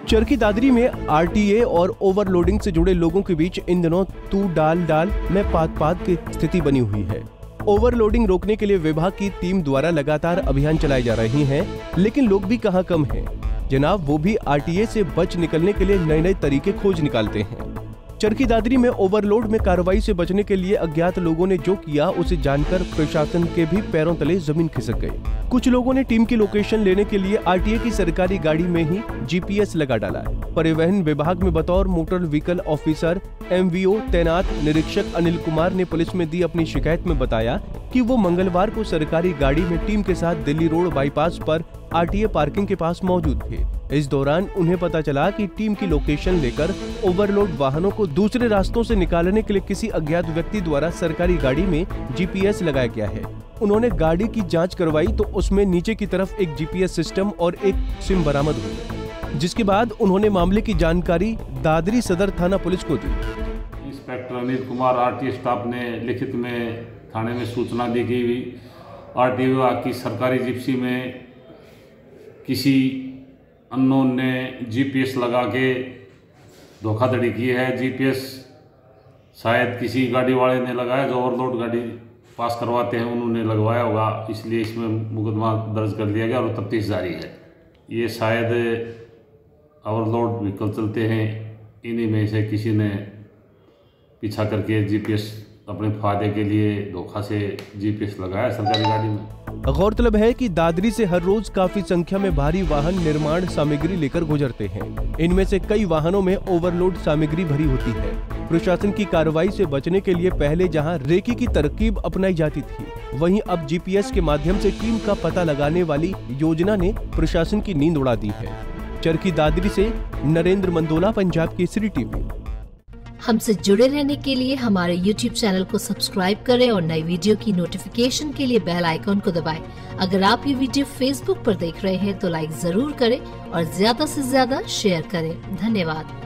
चरखी दादरी में आरटीए और ओवरलोडिंग से जुड़े लोगों के बीच इन दिनों तू डाल डाल मैं पात पात की स्थिति बनी हुई है। ओवरलोडिंग रोकने के लिए विभाग की टीम द्वारा लगातार अभियान चलाए जा रहे हैं, लेकिन लोग भी कहां कम हैं। जनाब, वो भी आरटीए से बच निकलने के लिए नए नए तरीके खोज निकालते हैं। चरखी दादरी में ओवरलोड में कार्रवाई से बचने के लिए अज्ञात लोगों ने जो किया उसे जानकर प्रशासन के भी पैरों तले जमीन खिसक गई। कुछ लोगों ने टीम की लोकेशन लेने के लिए आरटीए की सरकारी गाड़ी में ही जीपीएस लगा डाला। परिवहन विभाग में बतौर मोटर व्हीकल ऑफिसर एमवीओ तैनात निरीक्षक अनिल कुमार ने पुलिस में दी अपनी शिकायत में बताया कि वो मंगलवार को सरकारी गाड़ी में टीम के साथ दिल्ली रोड बाईपास पर आरटीए पार्किंग के पास मौजूद थे। इस दौरान उन्हें पता चला कि टीम की लोकेशन लेकर ओवरलोड वाहनों को दूसरे रास्तों से निकालने के लिए किसी अज्ञात व्यक्ति द्वारा सरकारी गाड़ी में जीपीएस लगाया गया है। उन्होंने गाड़ी की जांच करवाई तो उसमें नीचे की तरफ एक जीपीएस सिस्टम और एक सिम बरामद हुई, जिसके बाद उन्होंने मामले की जानकारी दादरी सदर थाना पुलिस को दी। Inspector Anil Kumar RTA staff ने लिखित में थाने में सूचना दी गई आरटीए विभाग की सरकारी जिप्सी में किसी अननोन ने जीपीएस लगा के धोखाधड़ी की है। जीपीएस शायद किसी गाड़ी वाले ने लगाया, जो ओवरलोड गाड़ी पास करवाते हैं उन्होंने लगवाया होगा, इसलिए इसमें मुकदमा दर्ज कर लिया गया और तफ्तीश जारी है। ये शायद ओवरलोड व्हीकल चलते हैं, इन्हीं में से किसी ने पीछा करके जीपीएस अपने फायदे के लिए धोखा से जीपीएस लगाया सरकारी गाड़ी में। गौरतलब है कि दादरी से हर रोज काफी संख्या में भारी वाहन निर्माण सामग्री लेकर गुजरते हैं। इनमें से कई वाहनों में ओवरलोड सामग्री भरी होती है। प्रशासन की कार्रवाई से बचने के लिए पहले जहां रेकी की तरकीब अपनाई जाती थी, वहीं अब जीपीएस के माध्यम से टीम का पता लगाने वाली योजना ने प्रशासन की नींद उड़ा दी है। चरखी दादरी से नरेंद्र मंदोला, पंजाब केसरी टीवी। हमसे जुड़े रहने के लिए हमारे YouTube चैनल को सब्सक्राइब करें और नई वीडियो की नोटिफिकेशन के लिए बेल आइकॉन को दबाएं। अगर आप ये वीडियो Facebook पर देख रहे हैं तो लाइक जरूर करें और ज्यादा से ज्यादा शेयर करें। धन्यवाद।